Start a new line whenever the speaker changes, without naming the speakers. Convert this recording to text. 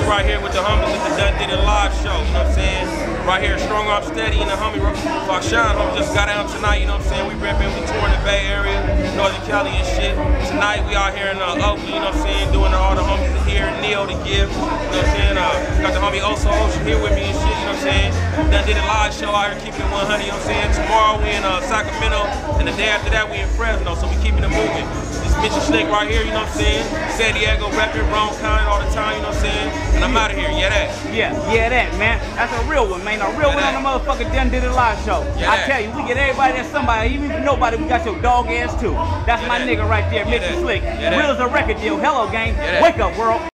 right here with the homies at the Done Did It live show, you know what I'm saying? Right here, Strong Arm Steady and the homie Fakshan, homie just got out tonight, you know what I'm saying? We repping, we touring the Bay Area, Northern Cali and shit. Tonight we out here in Oakland, you know what I'm saying? Doing all the homies here, Neo the Gift, you know what I'm saying? Got the homie Oso Ocean here with me and shit, you know what I'm saying? Done Did It live show out here, keeping it 100, you know what I'm saying? Tomorrow we in Sacramento, and the day after that we in Fresno, so we keeping it moving. This Mitchell Slick right here, you know what I'm saying? San Diego repping, Wrong Kind all the time, you know what I'm saying? And I'm out of here, yeah that.
Yeah that, man. That's a real one, man. A real one on the motherfucking Done Did It live show. I tell you, we get everybody that's somebody, even if nobody, we got your dog ass too. That's my nigga right there, Mitchell Slick. Real as a record deal. Hello, gang. Wake up, world.